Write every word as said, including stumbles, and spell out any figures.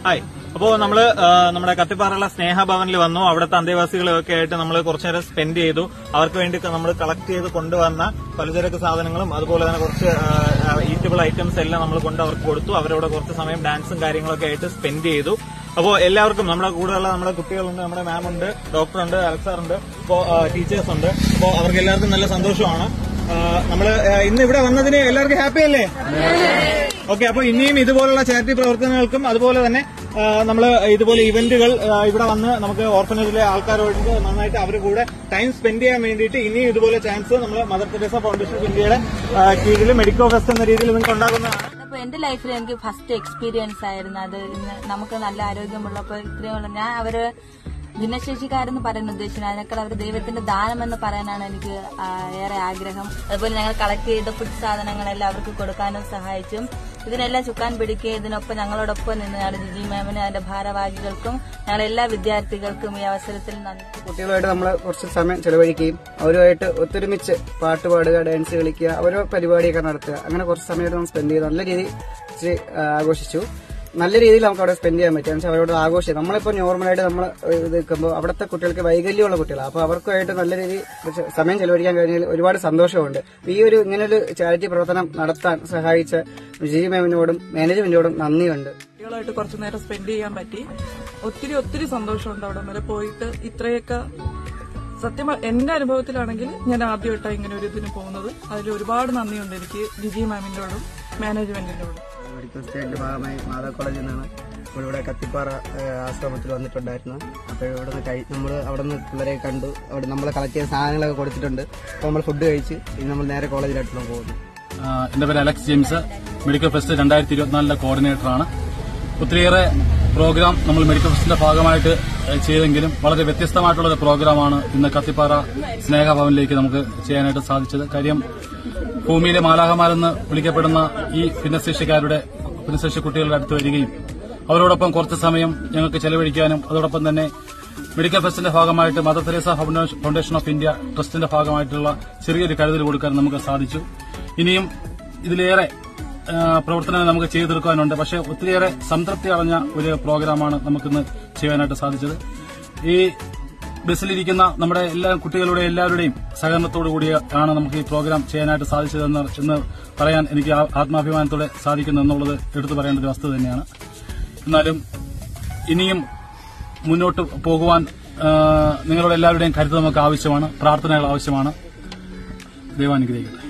Hi. അപ്പോൾ നമ്മള് നമ്മുടെ കത്തിപ്പാറയുള്ള സ്നേഹഭവനിൽ വന്നു. അവിടുത്തെ അന്തേവാസികളൊക്കെ ആയിട്ട് നമ്മൾ കുറച്ചു നേരം സ്പെൻഡ് ചെയ്തു. അവർക്ക് വേണ്ടി നമ്മൾ കളക്ട് ചെയ്ത് കൊണ്ടുവന്ന പലചരക്ക് സാധനങ്ങളും അതുപോലെ തന്നെ കുറച്ച് ഈറ്റബിൾ ഐറ്റംസ് എല്ലാം നമ്മൾ കൊണ്ട് അവർക്ക് കൊടുത്തു. അവരവിടെ കുറച്ച് സമയം ഡാൻസും കാര്യങ്ങളൊക്കെ ആയിട്ട് സ്പെൻഡ് ചെയ്തു. അപ്പോൾ എല്ലാവർക്കും നമ്മുടെ കൂടെയുള്ള നമ്മുടെ കുട്ടികളുണ്ട്, നമ്മുടെ മാം ഉണ്ട്, ഡോക്ടറുണ്ട്, അലക്സാറുണ്ട്, ഇപ്പോൾ ടീച്ചേഴ്സ് ഉണ്ട്. അപ്പോൾ അവർക്ക് എല്ലാവർക്കും നല്ല സന്തോഷമാണ്. നമ്മള് ഇന്ന് ഇവിടെ വന്നതിന് എല്ലാവർക്കും ഹാപ്പി അല്ലേ? ഓക്കെ. അപ്പൊ ഇനിയും ഇതുപോലുള്ള ചാരിറ്റി പ്രവർത്തനങ്ങൾക്കും അതുപോലെ തന്നെ നമ്മൾ ഇതുപോലെ ഇവന്റുകൾ ഇവിടെ വന്ന് നമുക്ക് ഓർഫനേജിലെ ആൾക്കാരോട് നന്നായിട്ട് അവരുടെ കൂടെ ടൈം സ്പെൻഡ് ചെയ്യാൻ വേണ്ടിയിട്ട് ഇനിയും ഇതുപോലെ ചാൻസ് നമ്മൾ മദർ തെരേസ ഫൗണ്ടേഷൻ ഓഫ് ഇന്ത്യയുടെ കീഴിൽ മെഡിക്കോ ഫെസ്റ്റ് എന്ന രീതിയിൽ നിങ്ങൾക്ക് ഉണ്ടാകുന്നതാണ്. അപ്പൊ എന്റെ ലൈഫിൽ എനിക്ക് ഫസ്റ്റ് എക്സ്പീരിയൻസ് ആയിരുന്നു അത്. നമുക്ക് നല്ല ആരോഗ്യമുള്ളപ്പോൾ ഇത്രയുള്ള ഞാൻ അവര് ഭിന്നശേഷിക്കാരെന്ന് പറയാൻ ഉദ്ദേശിക്കുന്നത് അതിനേക്കാൾ അവർ ദൈവത്തിന്റെ ദാനം എന്ന് പറയാനാണ് എനിക്ക് ഏറെ ആഗ്രഹം. അതുപോലെ ഞങ്ങൾ കളക്ട് ചെയ്ത ഫുഡ് സാധനങ്ങളെല്ലാം അവർക്ക് കൊടുക്കാനും സഹായിച്ചു. ഇതിനെല്ലാം ചുക്കാൻ പിടിക്കുകയും ഇതിനൊപ്പം ഞങ്ങളോടൊപ്പം നിന്നാണ് ജിജി മാമിന് അതിന്റെ ഭാരവാഹികൾക്കും ഞങ്ങളെല്ലാ വിദ്യാർത്ഥികൾക്കും ഈ അവസരത്തിൽ നന്ദി. കുട്ടികളുമായിട്ട് നമ്മൾ കുറച്ച് സമയം ചെലവഴിക്കുകയും അവരുമായിട്ട് ഒത്തൊരുമിച്ച് പാട്ട് പാടുക, ഡാൻസ് കളിക്കുക, ഓരോ പരിപാടിയൊക്കെ നടത്തുക, അങ്ങനെ കുറച്ച് സമയമായിട്ട് നമ്മൾ സ്പെൻഡ് ചെയ്ത് നല്ല രീതിയിൽ ആഘോഷിച്ചു. നല്ല രീതിയിൽ നമുക്ക് അവിടെ സ്പെൻഡ് ചെയ്യാൻ പറ്റും. അവരോട് ആഘോഷിക്കും. നമ്മളിപ്പോൾ നോർമലായിട്ട് നമ്മൾ നിൽക്കുമ്പോൾ അവിടുത്തെ കുട്ടികൾക്ക് വൈകല്യമുള്ള കുട്ടികളാണ്. അപ്പോൾ അവർക്കുമായിട്ട് നല്ല രീതിയിൽ സമയം ചെലവഴിക്കാൻ കഴിഞ്ഞാൽ ഒരുപാട് സന്തോഷമുണ്ട്. ഈ ഒരു ഇങ്ങനൊരു ചാരിറ്റി പ്രവർത്തനം നടത്താൻ സഹായിച്ച ജിജി മാമിനോടും മാനേജ്മെന്റിനോടും നന്ദിയുണ്ട്. കുട്ടികളായിട്ട് കുറച്ചു നേരം സ്പെൻഡ് ചെയ്യാൻ പറ്റി. ഒത്തിരി ഒത്തിരി സന്തോഷമുണ്ട് അവിടെ വരെ പോയിട്ട്. ഇത്രയൊക്കെ സത്യം എന്റെ അനുഭവത്തിലാണെങ്കിൽ ഞാൻ ആദ്യമായിട്ടാണ് ഇങ്ങനെ ഒരു ഇതിന് പോകുന്നത്. അതിൽ ഒരുപാട് നന്ദിയുണ്ട് എനിക്ക് ജിജി മാമിന്റോടും മാനേജ്മെന്റിനോടും. മെഡിക്കൽ സ്റ്റേറ്റിന്റെ ഭാഗമായി മാതാ കോളേജിൽ നിന്നാണ് നമ്മളിവിടെ കത്തിപ്പാറ ആശ്രമത്തിൽ വന്നിട്ടുണ്ടായിരുന്നു. അപ്പോൾ ഇവിടെ നിന്ന് നമ്മൾ അവിടെ നിന്ന് പിള്ളേരെ കണ്ടു. അവിടെ നമ്മൾ കളക്ട് ചെയ്ത സാധനങ്ങളൊക്കെ കൊടുത്തിട്ടുണ്ട്. അപ്പോൾ നമ്മൾ ഫുഡ് കഴിച്ച് ഇനി നമ്മൾ നേരെ കോളേജിലായിട്ടാണ് പോകുന്നത്. എന്റെ പേര് അലക്സ് ജെയിംസ്, മെഡിക്കൽ ഫെസ്റ്റ് രണ്ടായിരത്തി ഇരുപത്തിനാലിലെ കോർഡിനേറ്ററാണ്. ഒത്തിരിയേറെ പ്രോഗ്രാം നമ്മൾ മെഡിക്കൽ ഫെസ്റ്റിന്റെ ഭാഗമായിട്ട് ചെയ്തെങ്കിലും വളരെ വ്യത്യസ്തമായിട്ടുള്ള ഒരു പ്രോഗ്രാമാണ് ഇന്ന് കത്തിപ്പാറ സ്നേഹഭവനിലേക്ക് നമുക്ക് ചെയ്യാനായിട്ട് സാധിച്ചത്. കാര്യം ഭൂമിയിലെ മാലാഖമാരെന്ന് വിളിക്കപ്പെടുന്ന ഈ ഭിന്നശേഷിക്കാരുടെ ഭിന്നശേഷി കുട്ടികളുടെ അടുത്ത് വരികയും അവരോടൊപ്പം കുറച്ച് സമയം ഞങ്ങൾക്ക് ചെലവഴിക്കാനും അതോടൊപ്പം തന്നെ മെഡിക്കൽ ഫെസ്റ്റിന്റെ ഭാഗമായിട്ട് Mother Teresa foundation of India ട്രസ്റ്റിന്റെ ഭാഗമായിട്ടുള്ള ചെറിയൊരു കരുതൽ കൊടുക്കാൻ നമുക്ക് സാധിച്ചു. ഇനിയും ഇതിലേറെ പ്രവർത്തനങ്ങൾ നമുക്ക് ചെയ്തു തീർക്കാനുണ്ട്. പക്ഷേ ഒത്തിരിയേറെ സംതൃപ്തി അടഞ്ഞ ഒരു പ്രോഗ്രാമാണ് നമുക്കിന്ന് ചെയ്യാനായിട്ട് സാധിച്ചത്. ഈ ബസ്സിലിരിക്കുന്ന നമ്മുടെ എല്ലാ കുട്ടികളുടെ എല്ലാവരുടെയും സഹകരണത്തോടു കൂടിയാണ് നമുക്ക് ഈ പ്രോഗ്രാം ചെയ്യാനായിട്ട് സാധിച്ചതെന്ന് എന്ന് പറയാൻ എനിക്ക് ആത്മാഭിമാനത്തോടെ സാധിക്കുന്നു എന്നുള്ളത് എടുത്തു പറയേണ്ട ഒരു വസ്തുത തന്നെയാണ്. എന്നാലും ഇനിയും മുന്നോട്ട് പോകുവാൻ നിങ്ങളുടെ എല്ലാവരുടെയും കരുത്ത് നമുക്ക് ആവശ്യമാണ്, പ്രാർത്ഥനകൾ ആവശ്യമാണ്. ദൈവം അനുഗ്രഹിക്കട്ടെ.